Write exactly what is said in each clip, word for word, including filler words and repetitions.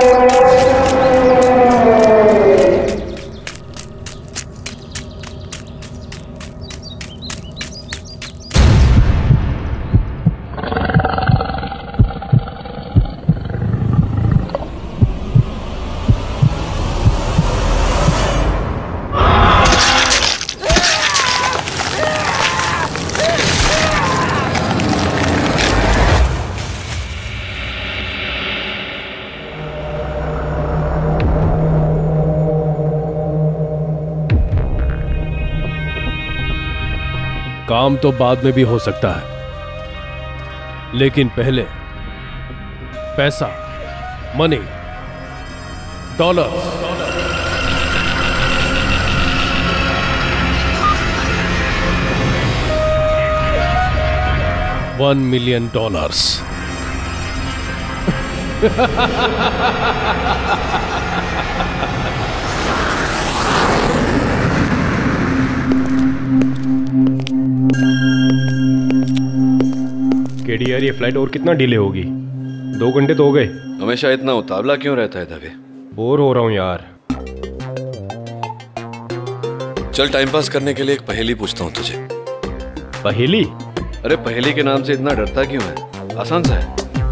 काम तो बाद में भी हो सकता है, लेकिन पहले पैसा, money, dollar. One million dollars. KDR, ये फ्लाइट और कितना डिले होगी? दो घंटे तो हो गए। हमेशा इतना उतावला क्यों रहता है दवे? बोर हो रहा हूँ यार। चल टाइम पास करने के लिए एक पहेली पूछता हूँ तुझे। पहेली? अरे पहेली के नाम से इतना डरता क्यों है? आसान सा है।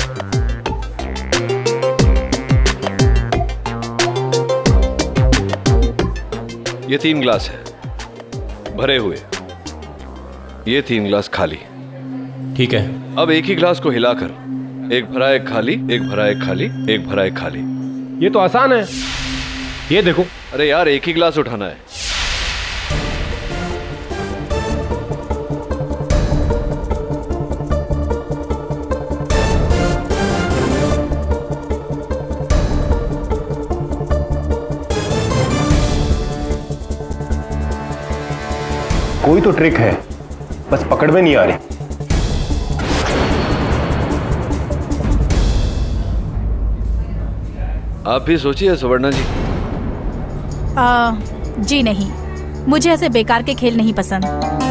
ये तीन ग्लास है भरे हुए, ये तीन ग्लास खाली। ठीक है। अब एक ही ग्लास को हिलाकर, एक भरा एक खाली, एक भरा एक खाली, एक भरा एक खाली। ये तो आसान है, ये देखो। अरे यार एक ही ग्लास उठाना है। कोई तो ट्रिक है, बस पकड़ में नहीं आ रही। आप भी सोचिए सुवर्णा जी। आ, जी नहीं, मुझे ऐसे बेकार के खेल नहीं पसंद।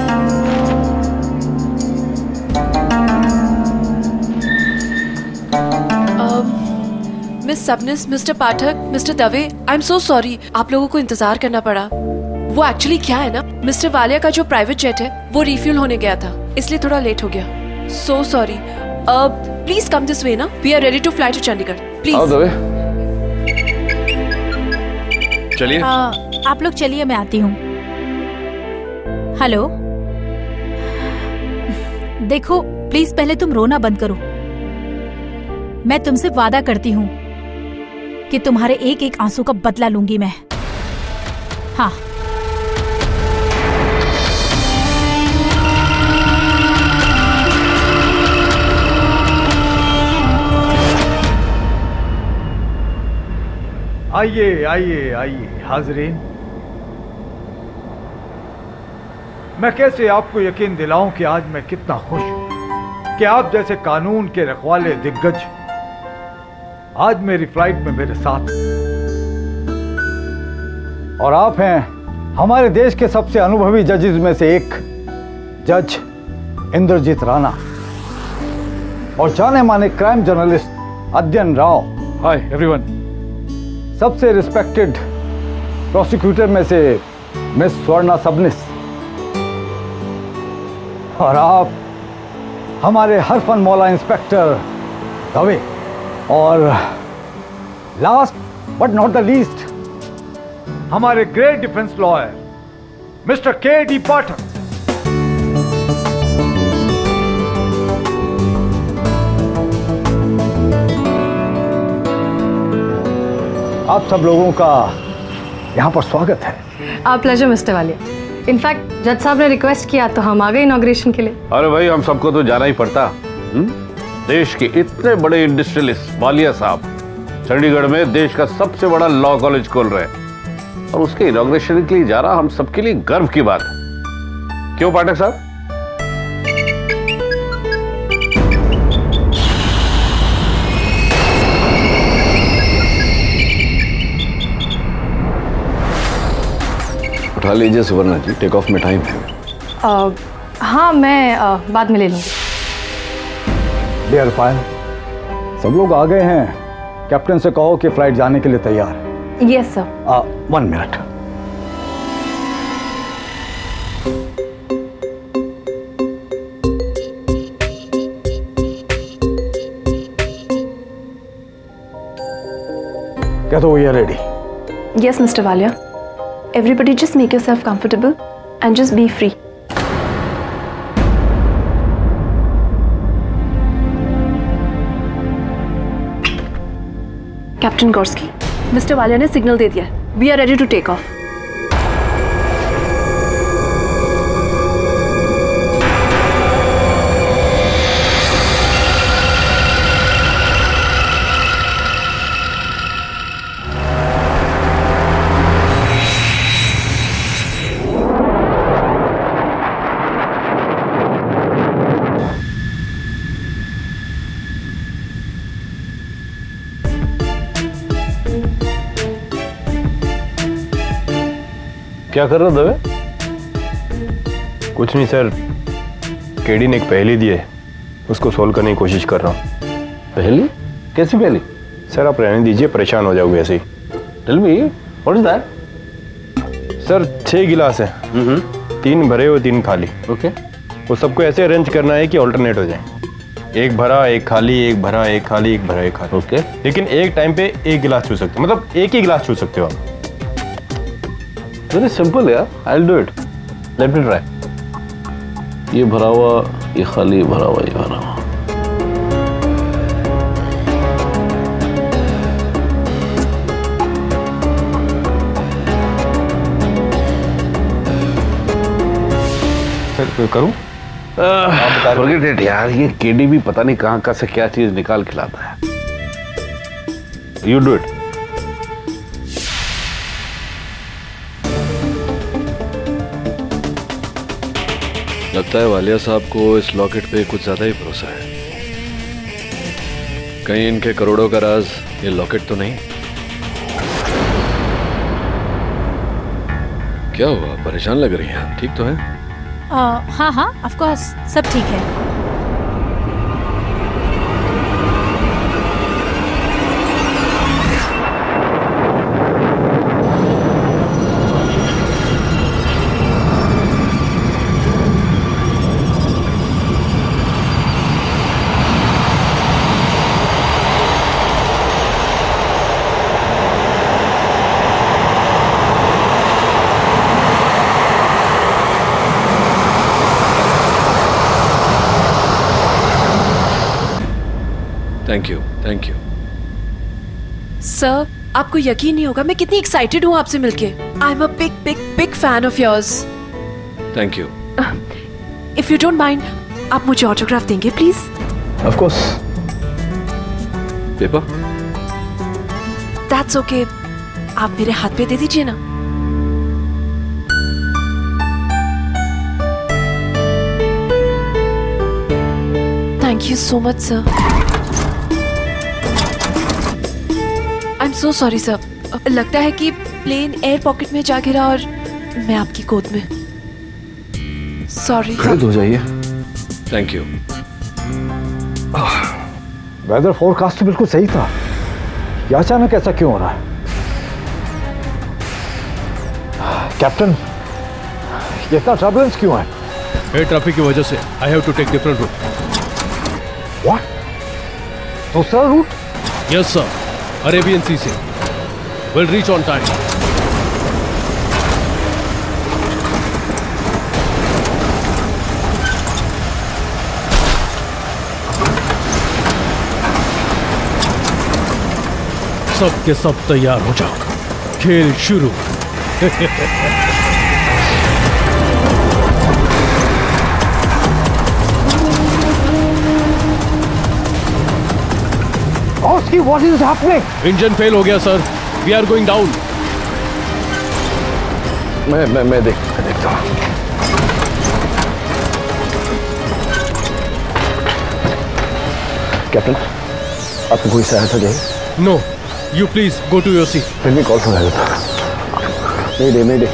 Miss Sabnis, mister Pathak, mister Dave, I am so sorry आप लोगों को इंतजार करना पड़ा। वो एक्चुअली क्या है ना, मिस्टर वालिया का जो प्राइवेट जेट है वो रिफ्यूल होने गया था, इसलिए थोड़ा लेट हो गया। So sorry. Please come this way ना, we are ready to fly to Chandigarh. Please आओ दवे, चलिए। आप लोग चलिए, मैं आती हूँ। हेलो, देखो प्लीज पहले तुम रोना बंद करो। मैं तुमसे वादा करती हूँ कि तुम्हारे एक एक आंसू का बदला लूंगी मैं। हाँ। आइए आइए आइए हाजरीन, मैं कैसे आपको यकीन दिलाऊं कि आज मैं कितना खुश हूं कि आप जैसे कानून के रखवाले दिग्गज आज मेरी फ्लाइट में मेरे साथ, और आप हैं हमारे देश के सबसे अनुभवी जजेस में से एक, जज इंद्रजीत राणा, और जाने माने crime journalist Adhyayan Rao. Hi everyone. सबसे रिस्पेक्टेड प्रोसिक्यूटर में से मिस स्वर्णा सबनिस, और आप हमारे हरफन मौला इंस्पेक्टर दवे, और last but not the least हमारे great defence lawyer mister K D Pathak. आप सब लोगों का यहाँ पर स्वागत है। आप प्लेजर मिस्टर वालिया। इनफैक्ट जज साहब ने रिक्वेस्ट किया तो हम आ गए इनॉग्रेशन के लिए। अरे भाई हम सबको तो जाना ही पड़ता। हुँ? देश के इतने बड़े इंडस्ट्रियलिस्ट वालिया साहब चंडीगढ़ में देश का सबसे बड़ा लॉ कॉलेज खोल रहे हैं, और उसके इनॉग्रेशन के लिए जा रहा हम सबके लिए गर्व की बात है। क्यों पाठक साहब? उठा लीजिए सुवर्णा जी, टेक ऑफ में टाइम है। आ, हाँ मैं आ, बाद में ले लूंगी। डियर फाइल, सब लोग आ गए हैं कैप्टन से कहो कि फ्लाइट जाने के लिए तैयार है। Yes sir. One minute. क्या तो ये ready? Yes, Mister Walia. Everybody just make yourself comfortable and just be free. Captain Gorski, Mister Walia ने सिग्नल दे दिया है. We are ready to take off. क्या कर रहा दवे? कुछ नहीं सर, केडी ने एक पहेली दी है, उसको सोल्व करने की कोशिश कर रहा हूँ। पहेली? कैसी पहेली? सर आप रहने दीजिए, परेशान हो जाओगे ऐसे ही। Tell me what is that? Sir छह गिलास है, तीन भरे और तीन खाली। ओके। वो सबको ऐसे अरेंज करना है कि ऑल्टरनेट हो जाए, एक भरा एक खाली, एक भरा एक खाली, एक भरा एक खाली। ओके। लेकिन एक टाइम पे एक गिलास छू सकते हो, मतलब एक ही गिलास छू सकते हो आप। वेरी सिंपल यार, I will do it, let me try. ये भरा हुआ, ये खाली, ये भरा हुआ, ये भरा हुआ। सर करूं? फॉरगेट इट यार, ये केडी भी पता नहीं कहां का से क्या चीज निकाल के लाता है। You do it. लगता है वालिया साहब को इस लॉकेट पे कुछ ज्यादा ही भरोसा है। कहीं इनके करोड़ों का राज ये लॉकेट तो नहीं? क्या हुआ, परेशान लग रही हैं? ठीक तो है? uh, हाँ हाँ ऑफ कोर्स, सब ठीक है। Thank you, thank you. Sir, आपको यकीन नहीं होगा मैं कितनी एक्साइटेड हूँ आपसे मिलके। I am a big big big fan of yours. Thank you. If you don't mind, आप मुझे ऑटोग्राफ देंगे please? Of course. Paper? That's okay, आप मेरे हाथ पे दे दीजिए ना। Thank you so much sir. I am so sorry sir, लगता है कि प्लेन एयर पॉकेट में जा गिरा और मैं आपकी गोद में। सॉरी। खड़े हो जाइए। Thank you. वेदर फोरकास्ट तो बिल्कुल सही था, ये अचानक ऐसा क्यों हो रहा है? कैप्टन, ये इतना टर्बुलेंस क्यों है? एयर ट्रैफिक की वजह से I have to take different route. What? दूसरा route? Yes sir, Arabian sea से। Will reach on time. सब के सब तैयार हो जाओ, खेल शुरू। Gorski, what is happening? Engine fail हो गया सर, वी आर गोइंग डाउन। मैं मैं मैं देख मैं देखता हूँ। कैप्टन, आपको कोई सहायता चाहिए? No, you please go to your seat. फिर भी कॉल सुना देता। नहीं दे नहीं दे।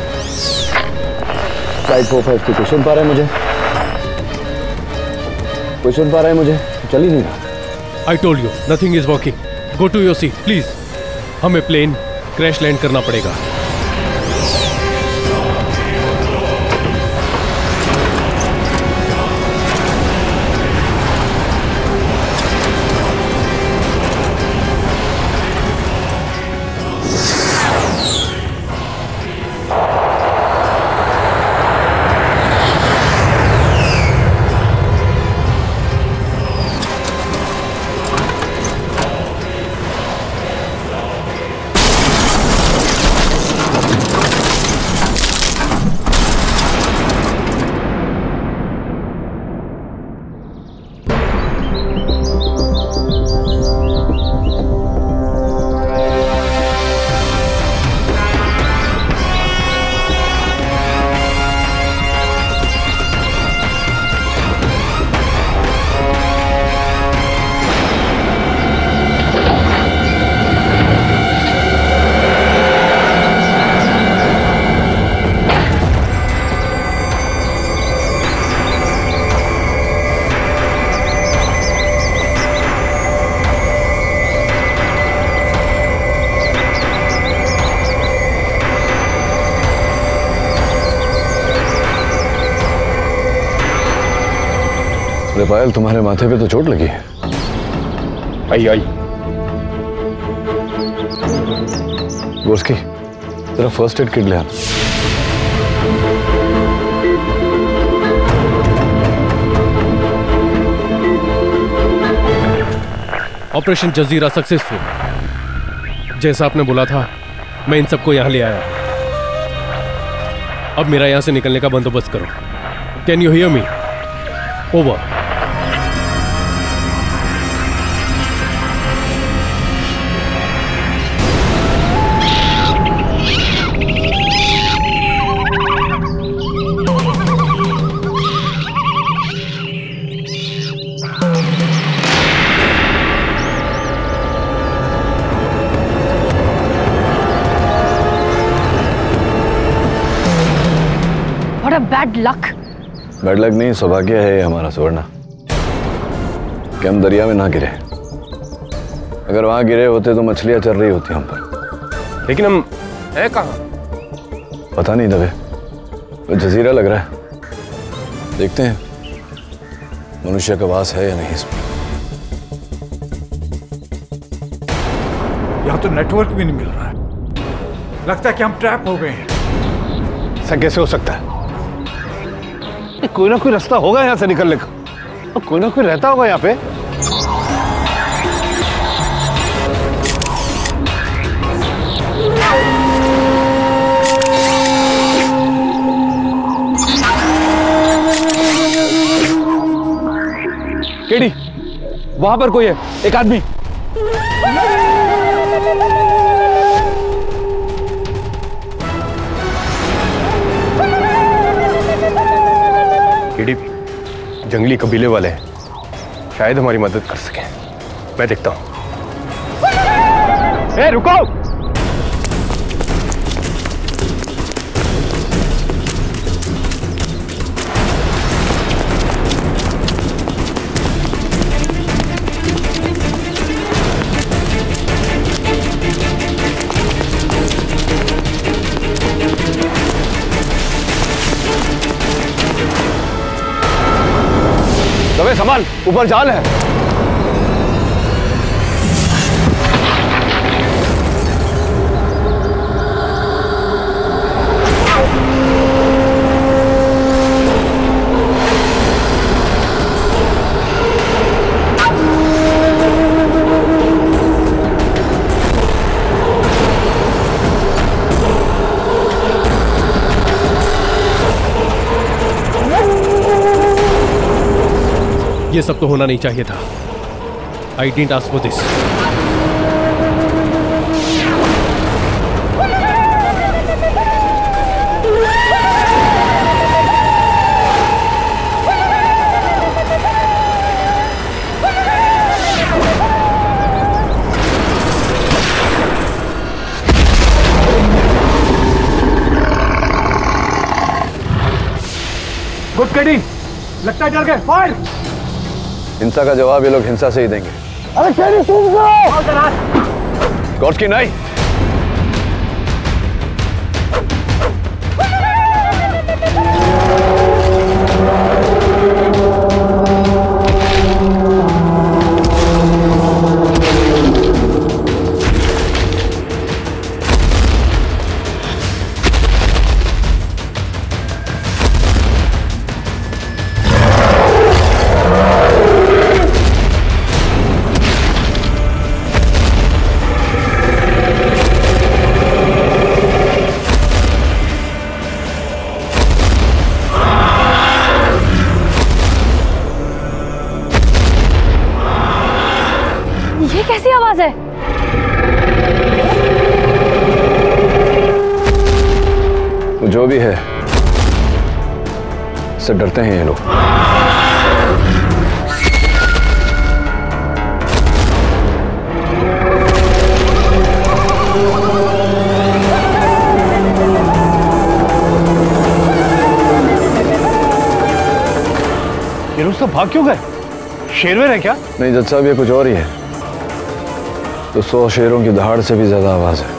फ्लाइट फोर फाइव कोई सुन पा रहा है मुझे? कोई सुन पा रहा है मुझे? चल ही नहीं रहा। I told you, nothing is working. Go to your seat please. हमें प्लेन क्रैश लैंड करना पड़ेगा। अरे पायल, तुम्हारे माथे पे तो चोट लगी है। आई आई गोस्की, जरा फर्स्ट एड किट ले आ। ऑपरेशन जजीरा सक्सेसफुल। जैसा आपने बोला था, मैं इन सबको यहां ले आया। अब मेरा यहां से निकलने का बंदोबस्त करो। Can you hear me? Over. Bad luck. Bad luck नहीं, सौभाग्य है हमारा सुवर्णा कि हम दरिया में ना गिरे। अगर वहां गिरे होते तो मछलियां चल रही होती हम पर। लेकिन हम है कहाँ? पता नहीं दबे, तो जजीरा लग रहा है। देखते हैं मनुष्य का वास है या नहीं इसमें। यहां तो नेटवर्क भी नहीं मिल रहा है। लगता है कि हम ट्रैप हो गए हैं। ऐसा कैसे हो सकता है? कोई ना कोई रास्ता होगा यहां से निकलने का। तो कोई ना कोई रहता होगा यहां पे। केडी, वहां पर कोई है, एक आदमी। केडी, जंगली कबीले वाले हैं, शायद हमारी मदद कर सकें। मैं देखता हूं। ए, रुको! दबे संभाल, ऊपर जाल है। ये सब तो होना नहीं चाहिए था। I didn't ask for this. Good KD, लगता है डर गए। फायर! हिंसा का जवाब ये लोग हिंसा से ही देंगे। अरे तेरी सूझ करो। गॉड्स नहीं। ये कैसी आवाज है? वो जो भी है, इससे डरते हैं ये लोग। ये लोग सब भाग क्यों गए? शेरवेर है क्या? नहीं जज साहब, ये कुछ और ही है। तो सौ शेरों की दहाड़ से भी ज्यादा आवाज है।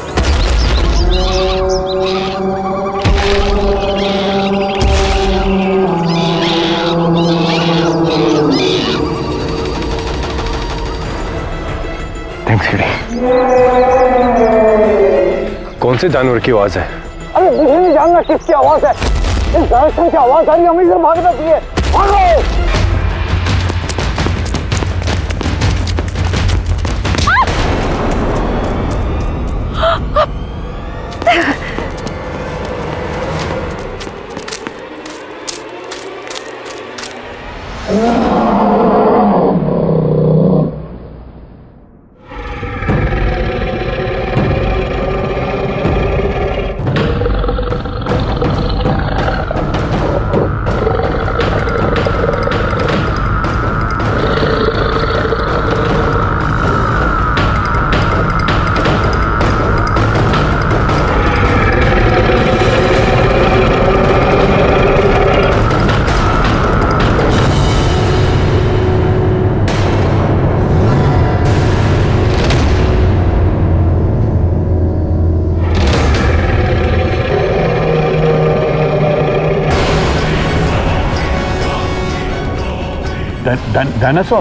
थैंक्स किडी। कौन से जानवर की आवाज है? अरे मुझे नहीं जानना किसकी आवाज है। इस डायरेक्शन की आवाज आ रही है, हमें इधर भागना चाहिए। भागो। डायनासोर?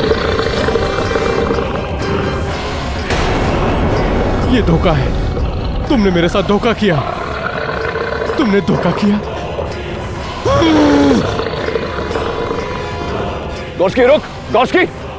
ये धोखा है। तुमने मेरे साथ धोखा किया। तुमने धोखा किया। गॉड्स रुक। Gods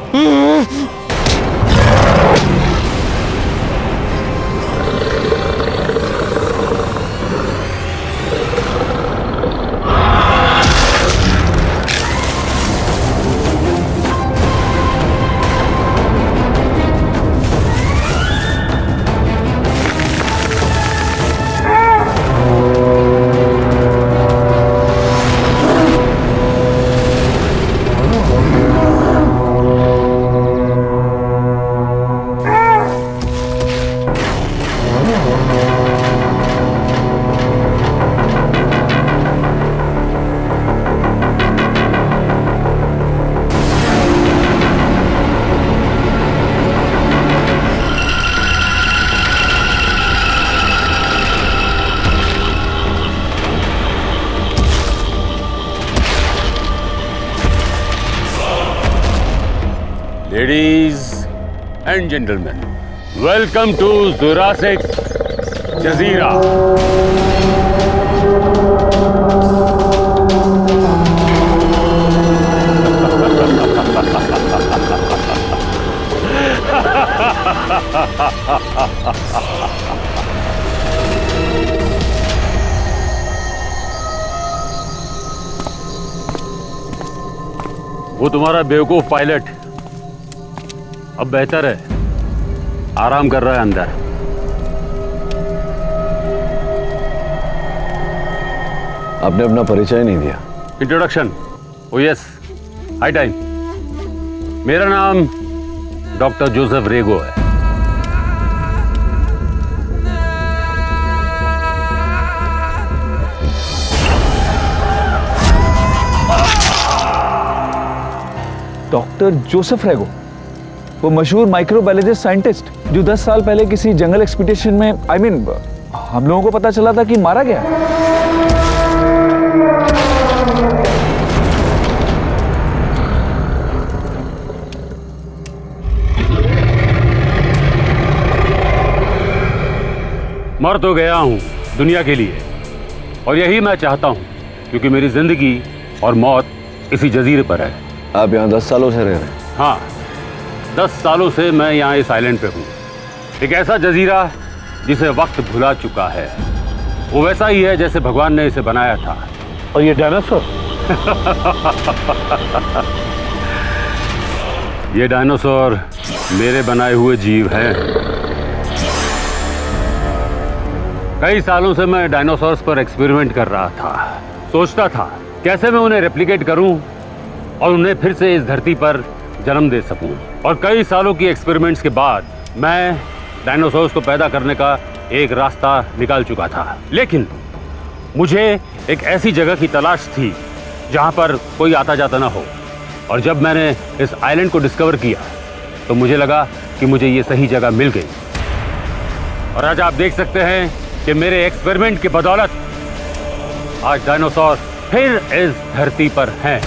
Ladies and gentlemen, welcome to Jurassic Jazeera. वो तुम्हारा बेवकूफ पायलट अब बेहतर है, आराम कर रहा है अंदर। आपने अपना परिचय नहीं दिया। Introduction? Oh yes, high time. मेरा नाम डॉक्टर जोसेफ रेगो है। Doctor Joseph Rego? वो मशहूर माइक्रोबायोलॉजिस्ट साइंटिस्ट जो दस साल पहले किसी जंगल एक्सपीडिशन में आई I मीन mean, हम लोगों को पता चला था कि मारा गया। मर तो गया हूं दुनिया के लिए, और यही मैं चाहता हूं, क्योंकि मेरी जिंदगी और मौत इसी जजीरे पर है। आप यहाँ दस सालों से रह रहे हैं? हाँ, दस सालों से मैं यहाँ इस आइलैंड पे हूँ। एक ऐसा जजीरा जिसे वक्त भुला चुका है, वो वैसा ही है जैसे भगवान ने इसे बनाया था। और ये डायनासोर ये डायनासोर मेरे बनाए हुए जीव हैं। कई सालों से मैं डायनासोर्स पर एक्सपेरिमेंट कर रहा था, सोचता था कैसे मैं उन्हें रेप्लिकेट करूं और उन्हें फिर से इस धरती पर जन्म दे सकूं। और कई सालों की एक्सपेरिमेंट्स के बाद मैं डायनासोर्स को पैदा करने का एक रास्ता निकाल चुका था, लेकिन मुझे एक ऐसी जगह की तलाश थी जहां पर कोई आता जाता ना हो। और जब मैंने इस आइलैंड को डिस्कवर किया तो मुझे लगा कि मुझे ये सही जगह मिल गई। और आज आप देख सकते हैं कि मेरे एक्सपेरिमेंट की बदौलत आज डायनासोर फिर इस धरती पर हैं।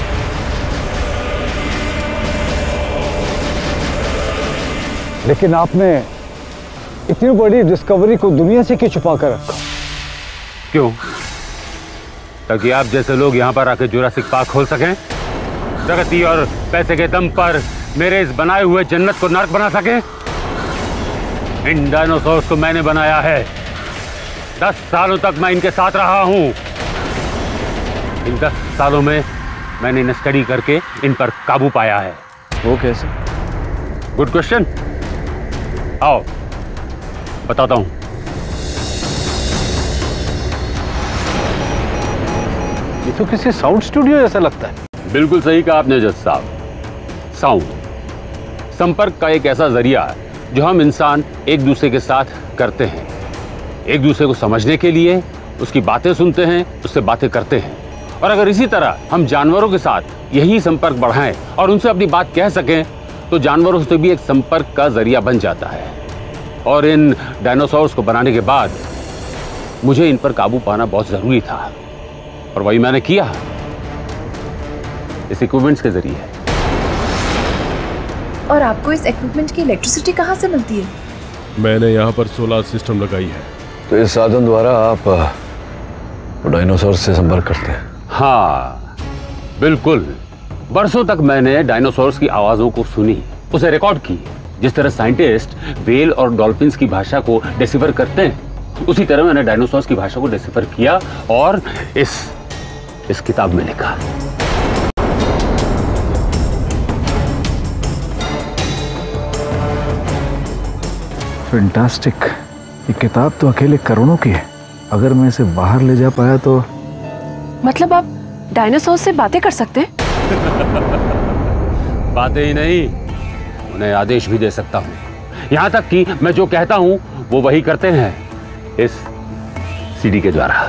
लेकिन आपने इतनी बड़ी डिस्कवरी को दुनिया से क्यों छुपा कर रखा? क्यों? ताकि आप जैसे लोग यहाँ पर आकर जुरासिक पार्क खोल सकें, प्रगति और पैसे के दम पर मेरे इस बनाए हुए जन्नत को नर्क बना सकें। इन डायनासोर्स को मैंने बनाया है, दस सालों तक मैं इनके साथ रहा हूँ। इन दस सालों में मैंने इन्हें स्टडी करके इन पर काबू पाया है। वो कैसे? गुड क्वेश्चन, आओ बताता हूं। ये तो किसी साउंड स्टूडियो जैसा लगता है। बिल्कुल सही कहा आपने जज साहब। साउंड संपर्क का एक ऐसा जरिया है जो हम इंसान एक दूसरे के साथ करते हैं, एक दूसरे को समझने के लिए उसकी बातें सुनते हैं, उससे बातें करते हैं। और अगर इसी तरह हम जानवरों के साथ यही संपर्क बढ़ाएं और उनसे अपनी बात कह सकें तो जानवरों से भी एक संपर्क का जरिया बन जाता है। और इन डायनासोर्स को बनाने के बाद मुझे इन पर काबू पाना बहुत जरूरी था, और वही मैंने किया इस इक्विपमेंट्स के जरिए। और आपको इस इक्विपमेंट की इलेक्ट्रिसिटी कहाँ से मिलती है? मैंने यहाँ पर सोलर सिस्टम लगाई है। तो इस साधन द्वारा आप डायनासोर से संपर्क करते हैं? हाँ बिल्कुल। बरसों तक मैंने डायनासोर्स की आवाजों को सुनी, उसे रिकॉर्ड की। जिस तरह साइंटिस्ट व्हेल और डॉल्फिन्स की भाषा को डिसिफर करते हैं, उसी तरह मैंने डायनासोर्स की भाषा को डिसिफर किया और इस इस किताब में लिखा। फैंटास्टिक। ये किताब तो अकेले करोड़ों की है। अगर मैं इसे बाहर ले जा पाया तो। मतलब आप डायनासोर से बातें कर सकते हैं? बातें ही नहीं, उन्हें आदेश भी दे सकता हूँ। यहाँ तक कि मैं जो कहता हूँ वो वही करते हैं इस सीडी के द्वारा।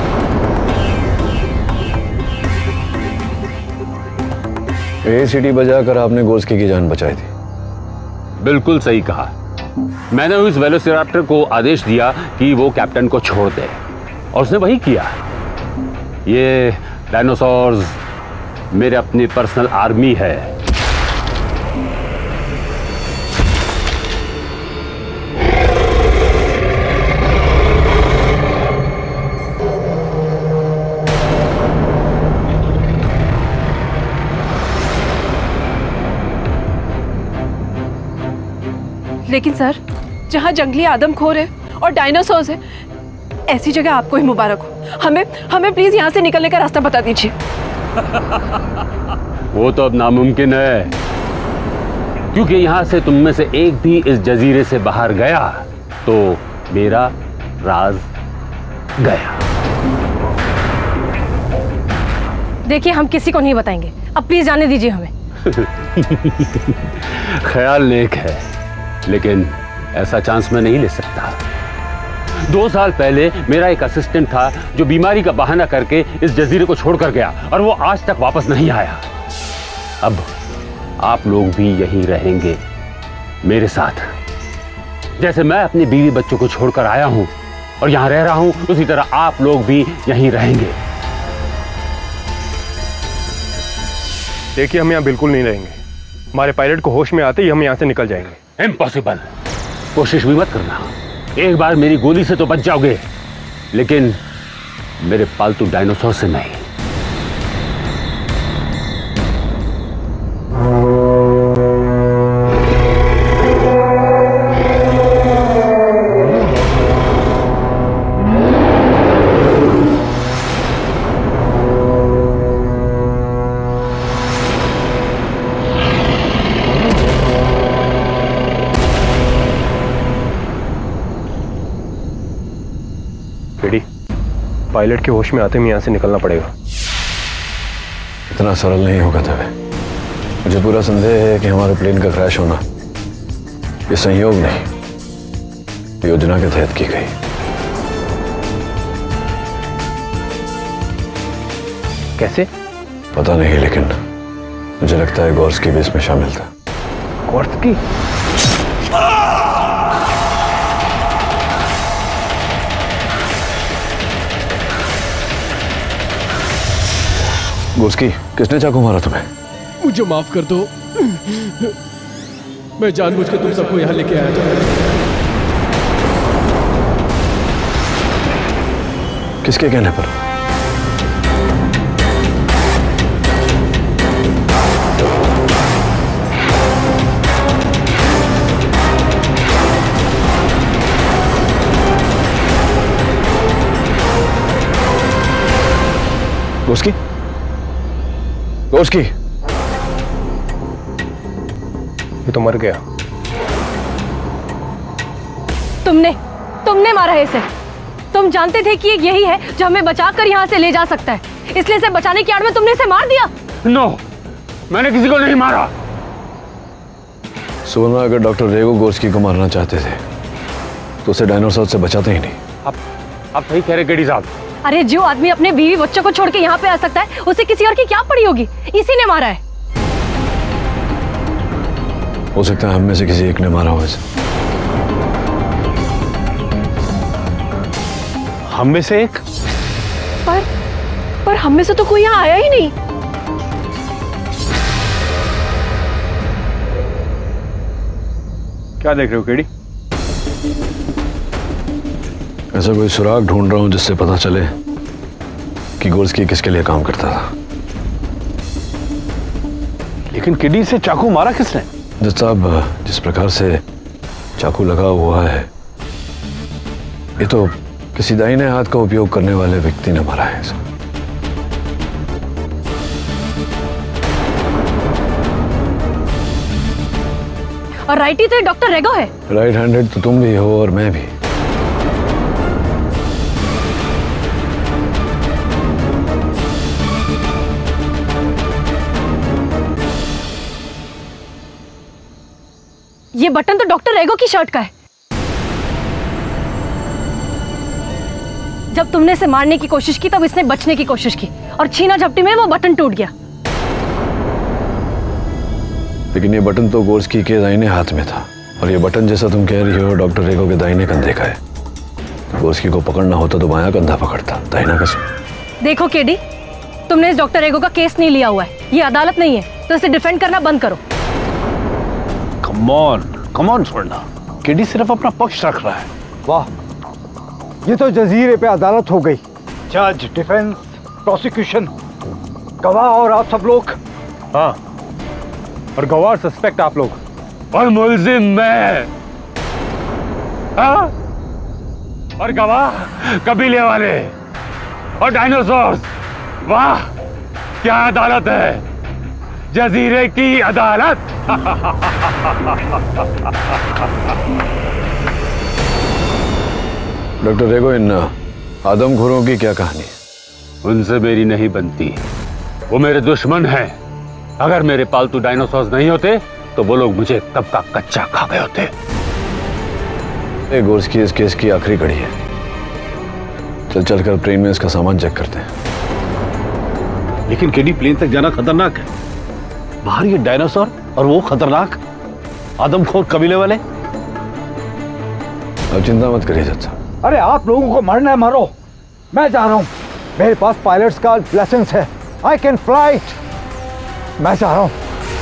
ये सीडी बजाकर आपने गोस्की की जान बचाई थी? बिल्कुल सही कहा। मैंने उस वेलोसिराप्टर को आदेश दिया कि वो कैप्टन को छोड़ दे, और उसने वही किया। ये डायनासोर्स मेरे अपनी पर्सनल आर्मी है। लेकिन सर, जहाँ जंगली आदमखोर है और डायनासोर्स है, ऐसी जगह आपको ही मुबारक हो। हमें हमें प्लीज यहाँ से निकलने का रास्ता बता दीजिए। वो तो अब नामुमकिन है, क्योंकि यहाँ से तुम में से एक भी इस जजीरे से बाहर गया तो मेरा राज गया। देखिए, हम किसी को नहीं बताएंगे। अब प्लीज जाने दीजिए हमें। ख्याल नेक है, लेकिन ऐसा चांस मैं नहीं ले सकता। दो साल पहले मेरा एक असिस्टेंट था जो बीमारी का बहाना करके इस जजीरे को छोड़कर गया, और वो आज तक वापस नहीं आया। अब आप लोग भी यहीं रहेंगे मेरे साथ। जैसे मैं अपनी बीवी बच्चों को छोड़कर आया हूं और यहां रह रहा हूं, उसी तरह आप लोग भी यहीं रहेंगे। देखिए, हम यहाँ बिल्कुल नहीं रहेंगे। हमारे पायलट को होश में आते ही हम यहाँ से निकल जाएंगे। इम्पॉसिबल। कोशिश भी मत करना। एक बार मेरी गोली से तो बच जाओगे, लेकिन मेरे पालतू डायनासोर से नहीं। पायलट के होश में आते ही यहाँ से निकलना पड़ेगा। इतना सरल नहीं होगा दवे। मुझे पूरा संदेह है कि हमारे प्लेन का क्रैश होना ये संयोग नहीं, योजना के तहत की गई। कैसे? पता नहीं, लेकिन मुझे लगता है गोर्स्की भी इसमें शामिल था। गोर्स्की? गोर्स्की, किसने चाकू मारा तुम्हें? मुझे माफ कर दो, मैं जानबूझ के तुम सबको यहाँ लेके आया था। किसके कहने पर? गोर्स्की? गोर्स्की, ये तो मर गया। तुमने तुमने मारा है इसे। तुम जानते थे कि ये यही है जो हमें बचाकर यहाँ से ले जा सकता है, इसलिए इसे बचाने की आड़ में तुमने इसे मार दिया। नो, मैंने किसी को नहीं मारा। सुवर्ण, अगर डॉक्टर रेगो गोर्स्की को मारना चाहते थे तो उसे डायनासोर से बचाते ही नहीं। आप आप सही कह रहे केडी साहब। अरे जो आदमी अपने बीवी बच्चों को छोड़ के यहाँ पे आ सकता है, उसे किसी और की क्या पड़ी होगी? इसी ने मारा है। हो सकता है हम में से किसी एक ने मारा हो इसे। हम में से एक? पर पर हम में से तो कोई यहाँ आया ही नहीं। क्या देख रहे हो केडी? ऐसा कोई सुराग ढूंढ रहा हूं जिससे पता चले कि गोर्स्की किसके लिए काम करता था। लेकिन किडी से चाकू मारा किसने? जज साहब, जिस प्रकार से चाकू लगा हुआ है, ये तो किसी दाहिने हाथ का उपयोग करने वाले व्यक्ति ने मारा है इसे। और राइटी तो डॉक्टर रेगो है। राइट हैंडेड तो तुम भी हो और मैं भी। ये बटन तो डॉक्टर रेगो की शर्ट का है। जब तुमने इसे मारने की कोशिश की तब इसने बचने की कोशिश की और छीना झपटी में वो बटन टूट गया। लेकिन ये बटन तो गोर्स्की के दाहिने हाथ में था, और ये बटन जैसा तुम कह रही हो डॉक्टर रेगो के दाहिने कंधे का है। तो गोर्स्की को पकड़ना होता तो बायां कंधा पकड़ता, दाहिना कैसे? देखो केडी, तुमने इस डॉक्टर रेगो का केस नहीं लिया हुआ है, ये अदालत नहीं है, तो इसे डिफेंड करना बंद करो। Come on, come on Suvarna, KD सिर्फ अपना पक्ष रख रहा है। वाह, ये तो जजीरे पे अदालत हो गई। जज, डिफेंस, प्रोसिक्यूशन, गवाह और आप सब लोग। हाँ, और गवाह सस्पेक्ट आप लोग, और मुल्जिम मैं। हाँ? और गवाह कबीले वाले और डायनासोर्स। वाह, क्या अदालत है, जजीरे की अदालत। डॉक्टर रेगो, इन आदमखोरों की क्या कहानी? उनसे मेरी नहीं बनती, वो मेरे दुश्मन हैं। अगर मेरे पालतू डायनासोर्स नहीं होते तो वो लोग मुझे कब का कच्चा खा गए होते। गोर्स्की इस केस की आखिरी कड़ी है। चल चल कर प्लेन में इसका सामान चेक करते हैं। लेकिन केडी, प्लेन तक जाना खतरनाक है। बाहर ये डायनासोर और वो खतरनाक। आदमखोर कमीने वाले। अब चिंता मत करिए जज साहब। अरे आप लोगों को मरना है मारो, मैं जा रहा हूं। मेरे पास पायलट्स का लाइसेंस है, आई कैन फ्लाई इट। मैं जा रहा हूं।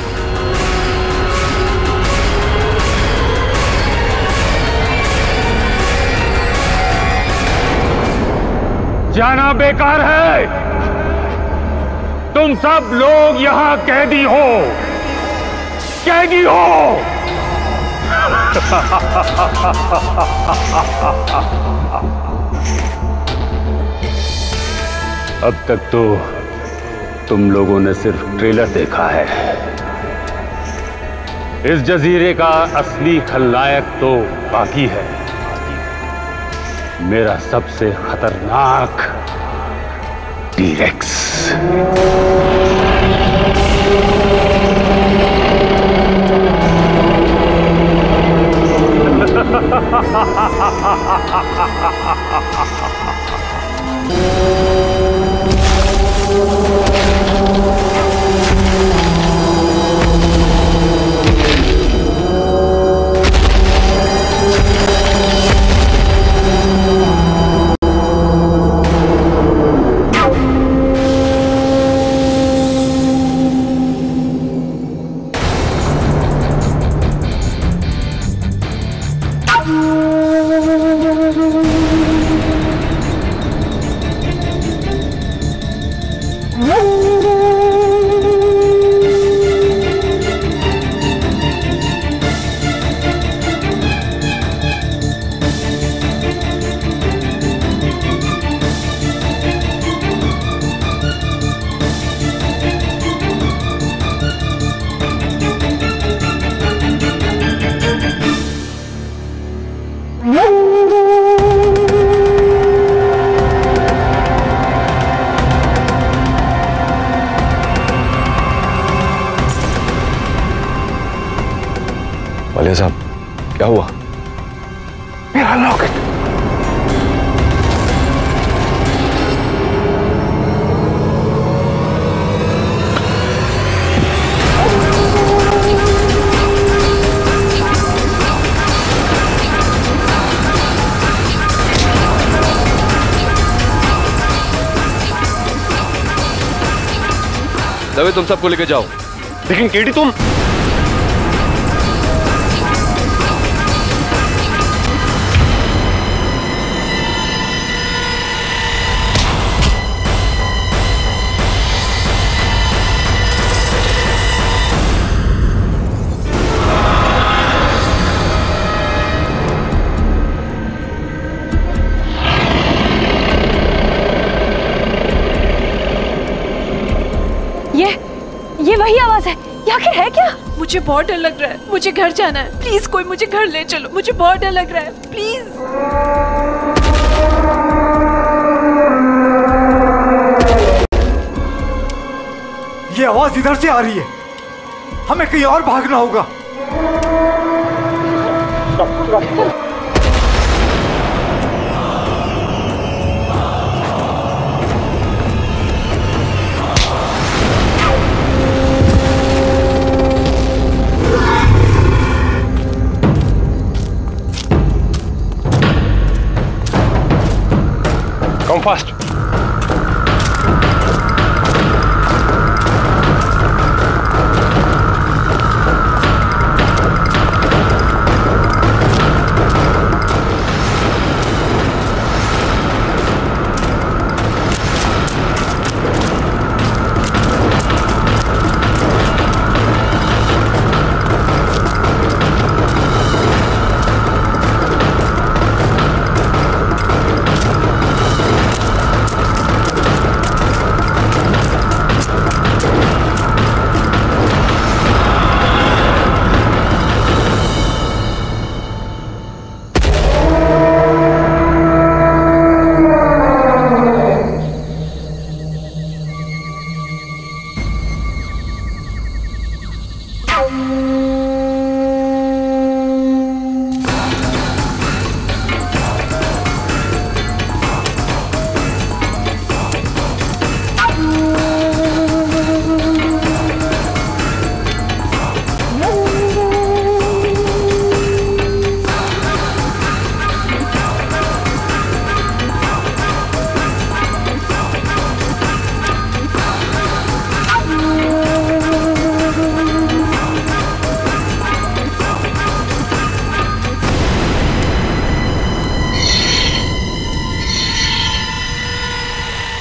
जाना बेकार है। तुम सब लोग यहां कैदी हो, कैदी हो। अब तक तो तुम लोगों ने सिर्फ ट्रेलर देखा है। इस जजीरे का असली खलनायक तो बाकी है। मेरा सबसे खतरनाक टी-रेक्स। वालिया साहब, क्या हुआ? मेरा लॉकेट। दवे, तुम सबको लेके जाओ। लेकिन केडी तुम ये वही आवाज है। ये आखिर है क्या? मुझे बहुत डर लग रहा है। मुझे घर जाना है। प्लीज कोई मुझे घर ले चलो। मुझे बहुत डर लग रहा है। प्लीज। ये आवाज इधर से आ रही है। हमें कहीं और भागना होगा। Come fast.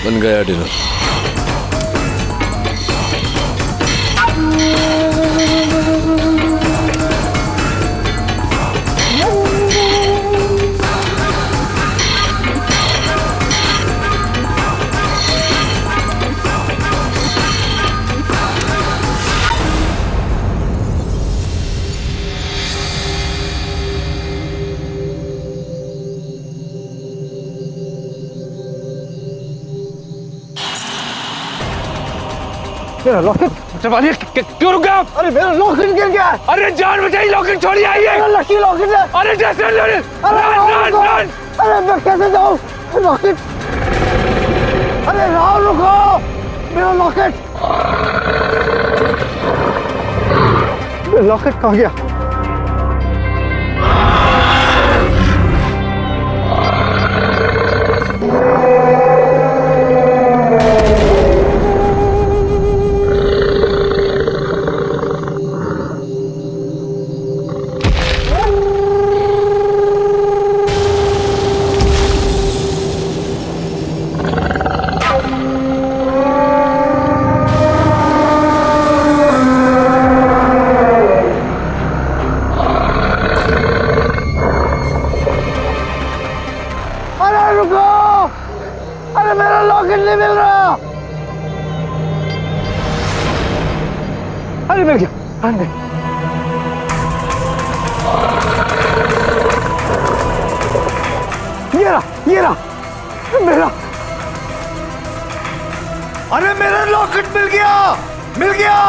बन गया डिनर। मेरा लॉकेट चवालिए क्यों रुक गया? अरे मेरा लॉकेट गिर गया। अरे जान बचाई, लॉकेट छोड़िए, आइए। मेरा लकी लॉकेट है। अरे जैसे रन रन रन। अरे मैं कैसे जाऊँ? लॉकेट। अरे राहुल रुको, मेरा लॉकेट। मेरा लॉकेट कहाँ गया? मिल गया। ये रहा, ये रहा, मेरा। अरे मेरा लॉकेट मिल गया, मिल गया,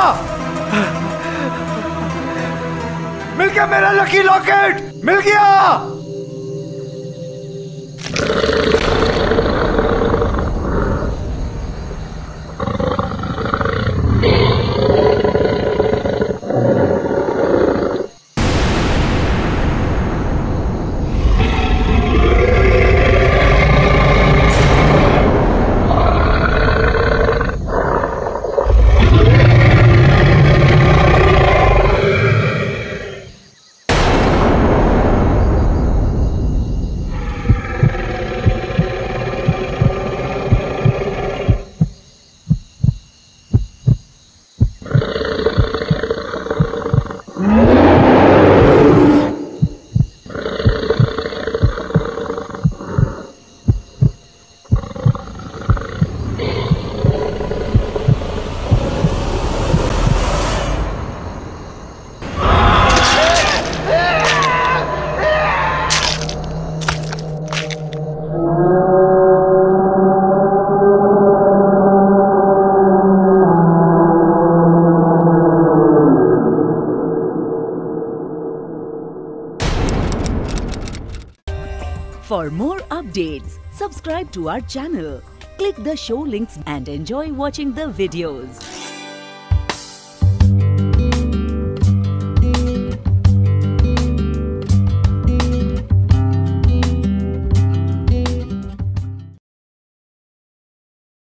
मिल गया, मेरा लकी लॉकेट मिल गया। For more updates, subscribe to our channel, click the show links and enjoy watching the videos.